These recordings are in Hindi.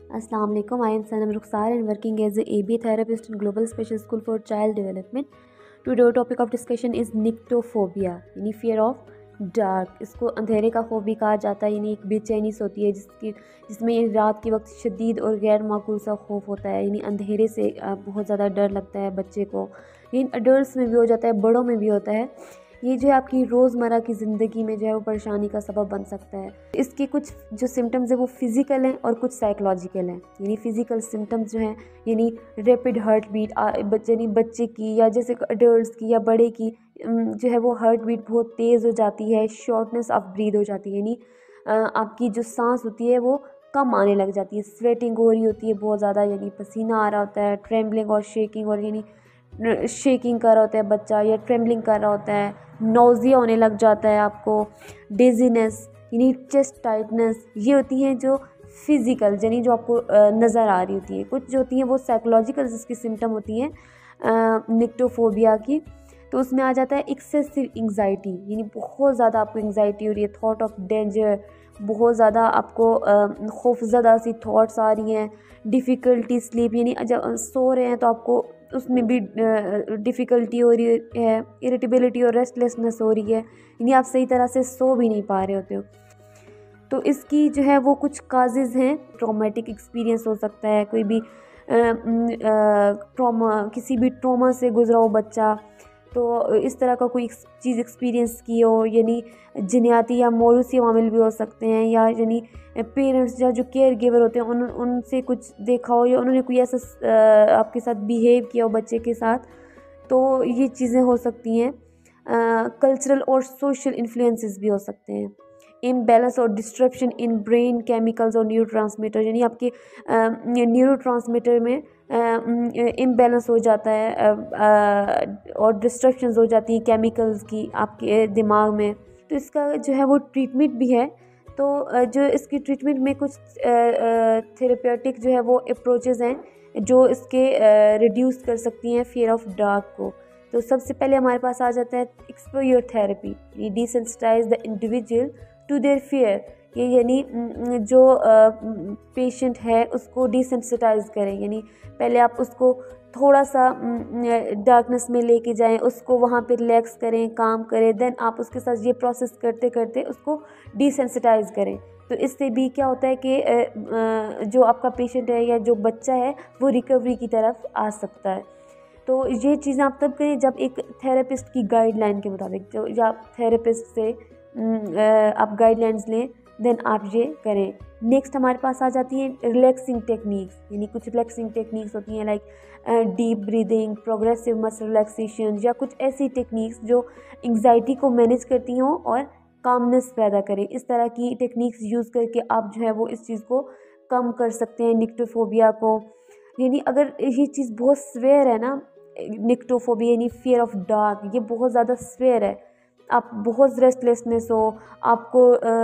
Assalamu alaikum. I am Sanam Rukhsar and working as a AB therapist in Global Special School for Child Development. Today our topic of discussion is nyctophobia यानी fear of dark. इसको अंधेरे का खौफ भी कहा जाता है, यानी एक बेचैनी सी होती है जिसमें रात के वक्त शदीद और गैर माकूल सा खौफ होता है, यानी अंधेरे से बहुत ज़्यादा डर लगता है बच्चे को। लेकिन अडल्ट में भी हो जाता है, बड़ों में भी होता है। ये जो है आपकी रोज़मर्रा की ज़िंदगी में जो है वो परेशानी का सबब बन सकता है। इसके कुछ जो सिम्टम्स है वो फ़िज़िकल हैं और कुछ साइकोलॉजिकल हैं। यानी फ़िज़िकल सिम्टम्स जो हैं यानी रैपिड हार्ट बीट यानी बच्चे की या जैसे अडल्ट्स की या बड़े की जो है वो हार्ट बीट बहुत तेज़ हो जाती है, शॉर्टनेस ऑफ ब्रीथ हो जाती है, यानी आपकी जो सांस होती है वो कम आने लग जाती है, स्वेटिंग हो रही होती है बहुत ज़्यादा, यानी पसीना आ रहा होता है, ट्रेम्बलिंग और शेकिंग, और यानी शेकिंग कर रहा होता है बच्चा या ट्रेम्बलिंग कर रहा होता है, नोज़िया होने लग जाता है आपको, डिजीनेस यानी चेस्ट टाइटनेस, ये होती हैं जो फिज़िकल यानी जो आपको नज़र आ रही होती है। कुछ जो होती हैं वो साइकोलॉजिकल जिसकी सिम्टम होती हैं निक्टोफोबिया की, तो उसमें आ जाता है एक्सेसिव एंग्जाइटी, यानी बहुत ज़्यादा आपको एंग्जाइटी हो रही है, थॉट ऑफ डेंजर, बहुत ज़्यादा आपको खौफज़दा सी थॉट्स आ रही हैं, डिफ़िकल्टी स्लीप यानी जब सो रहे हैं तो आपको उसमें भी डिफ़िकल्टी हो रही है, इरिटेबिलिटी और रेस्टलेसनेस हो रही है, यानी आप सही तरह से सो भी नहीं पा रहे होते हो। तो इसकी जो है वो कुछ काजेज़ हैं। ट्रॉमेटिक एक्सपीरियंस हो सकता है, कोई भी किसी भी ट्रॉमा से गुजरा हो बच्चा, तो इस तरह का कोई चीज़ एक्सपीरियंस की हो, यानी जिन्याती या मौरूसी मामले भी हो सकते हैं, या यानी पेरेंट्स या जो केयर गिवर होते हैं उनसे कुछ देखा हो या उन्होंने कोई ऐसा आपके साथ बिहेव किया हो बच्चे के साथ, तो ये चीज़ें हो सकती हैं। कल्चरल और सोशल इन्फ्लुएंसेस भी हो सकते हैं। इम्बैलेंस और डिस्ट्रप्शन इन ब्रेन केमिकल्स और न्यूरोट्रांसमीटर, यानी आपके न्यूरोट्रांसमीटर में इम्बैलेंस हो जाता है और डिस्ट्रप्शंस हो जाती हैं केमिकल्स की आपके दिमाग में, तो इसका जो है वो ट्रीटमेंट भी है। तो जो इसकी ट्रीटमेंट में कुछ थेरेप्यूटिक जो है वो अप्रोचेज़ हैं जो इसके रिड्यूस कर सकती हैं फियर ऑफ डार्क को। तो सबसे पहले हमारे पास आ जाता है एक्सपोजर थेरेपी, ये desensitize the individual to their fear, ये यानी जो पेशेंट है उसको डिसेंसिटाइज करें, यानी पहले आप उसको थोड़ा सा डार्कनेस में लेके जाएं, उसको वहाँ पे रिलैक्स करें, काम करें, देन आप उसके साथ ये प्रोसेस करते करते उसको डिसेंसिटाइज करें। तो इससे भी क्या होता है कि जो आपका पेशेंट है या जो बच्चा है वो रिकवरी की तरफ आ सकता है। तो ये चीज़ें आप तब करें जब एक थेरेपिस्ट की गाइडलाइन के मुताबिक, जो या थेरेपिस्ट से आप गाइडलाइंस लें, देन आप ये करें। नेक्स्ट हमारे पास आ जाती हैं रिलैक्सिंग टेक्निक्स, यानी कुछ रिलैक्सिंग टेक्निक्स होती हैं like deep breathing, progressive muscle relaxation, या कुछ ऐसी टेक्निक्स जो एंग्जाइटी को मैनेज करती हों और कामनेस पैदा करें। इस तरह की टेक्निक्स यूज़ करके आप जो है वो इस चीज़ को कम कर सकते हैं निक्टोफोबिया को। यानी अगर ये चीज़ बहुत स्वेयर है ना, निक्टोफोबिया यानी फियर ऑफ डार्क, ये बहुत ज़्यादा स्वेयर है, आप बहुत रेस्टलेसनेस हो, आपको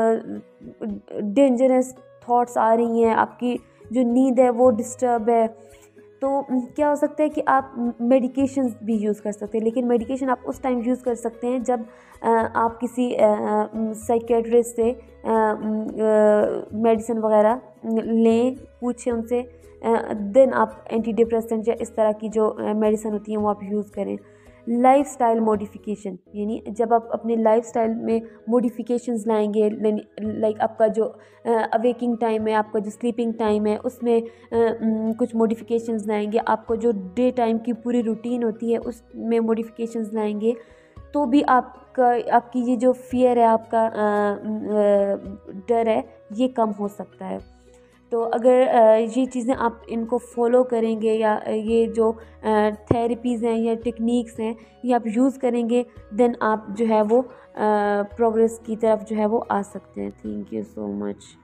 डेंजरस थॉट्स आ रही हैं, आपकी जो नींद है वो डिस्टर्ब है, तो क्या हो सकता है कि आप मेडिकेशंस भी यूज़ कर सकते हैं। लेकिन मेडिकेशन आप उस टाइम यूज़ कर सकते हैं जब आप किसी साइकेट्रिस्ट से मेडिसिन वगैरह लें, पूछें उनसे, देन आप एंटी डिप्रेसेंट या इस तरह की जो मेडिसिन होती हैं वो आप यूज़ करें। लाइफस्टाइल मॉडिफिकेशन, यानी जब आप अपने लाइफस्टाइल में मॉडिफिकेशंस लाएंगे, लाइक आपका जो अवेकिंग टाइम है, आपका जो स्लीपिंग टाइम है, उसमें कुछ मॉडिफिकेशंस लाएंगे, आपको जो डे टाइम की पूरी रूटीन होती है उसमें मॉडिफिकेशंस लाएंगे, तो भी आपकी ये जो फियर है, आपका डर है, ये कम हो सकता है। तो अगर ये चीज़ें आप इनको फॉलो करेंगे या ये जो थेरेपीज़ हैं या टेक्निक्स हैं ये आप यूज़ करेंगे, देन आप जो है वो प्रोग्रेस की तरफ जो है वो आ सकते हैं। Thank you so much.